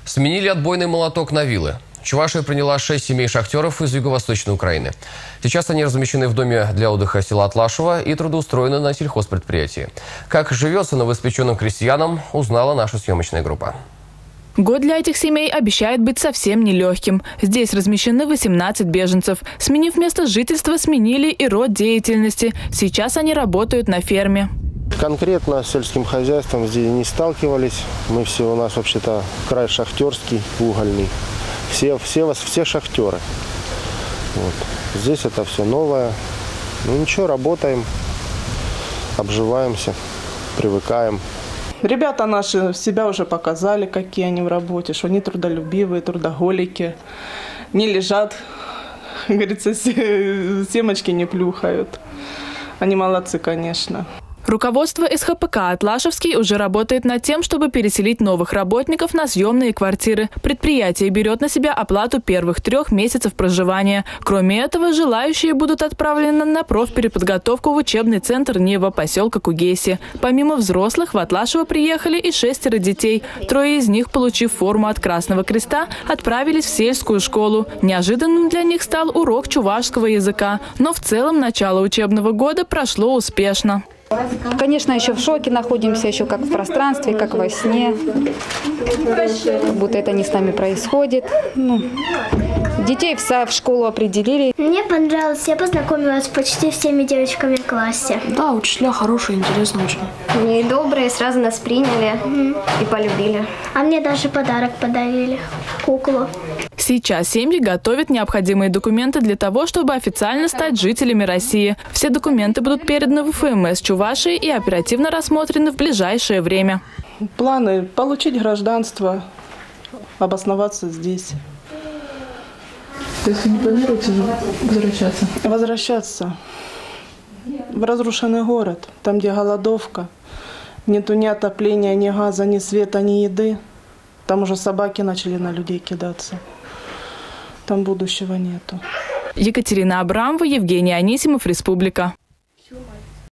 Сменили отбойный молоток на виллы. Чувашия приняла 6 семей шахтеров из юго-восточной Украины. Сейчас они размещены в доме для отдыха села Атлашево и трудоустроены на сельхозпредприятии. Как живется новоиспеченным крестьянам, узнала наша съемочная группа. Год для этих семей обещает быть совсем нелегким. Здесь размещены 18 беженцев. Сменив место жительства, сменили и род деятельности. Сейчас они работают на ферме. Конкретно с сельским хозяйством здесь не сталкивались. Мы все, у нас вообще-то край шахтерский, угольный. Все шахтеры. Вот. Здесь это все новое. Ну ничего, работаем, обживаемся, привыкаем. Ребята наши себя уже показали, какие они в работе, что они трудолюбивые, трудоголики, не лежат, как говорится, семечки не плюхают. Они молодцы, конечно. Руководство СХПК «Атлашевский» уже работает над тем, чтобы переселить новых работников на съемные квартиры. Предприятие берет на себя оплату первых 3 месяцев проживания. Кроме этого, желающие будут отправлены на профпереподготовку в учебный центр Нива поселка Кугейси. Помимо взрослых, в Атлашево приехали и 6 детей. 3 из них, получив форму от Красного Креста, отправились в сельскую школу. Неожиданным для них стал урок чувашского языка. Но в целом начало учебного года прошло успешно. Конечно, еще в шоке находимся, еще как в пространстве, как во сне. Как будто это не с нами происходит. Детей в школу определили. Мне понравилось, я познакомилась с почти всеми девочками в классе. Да, учителя хорошие, интересные очень. Они добрые, сразу нас приняли и полюбили. А мне даже подарок подарили – куклу. Сейчас семьи готовят необходимые документы для того, чтобы официально стать жителями России. Все документы будут переданы в ФМС Чувашии и оперативно рассмотрены в ближайшее время. Планы – получить гражданство, обосноваться здесь. То есть вы не планируете возвращаться? Возвращаться в разрушенный город, там, где голодовка. Нету ни отопления, ни газа, ни света, ни еды. Там уже собаки начали на людей кидаться. Там будущего нету. Екатерина Абрамова, Евгений Анисимов, Республика.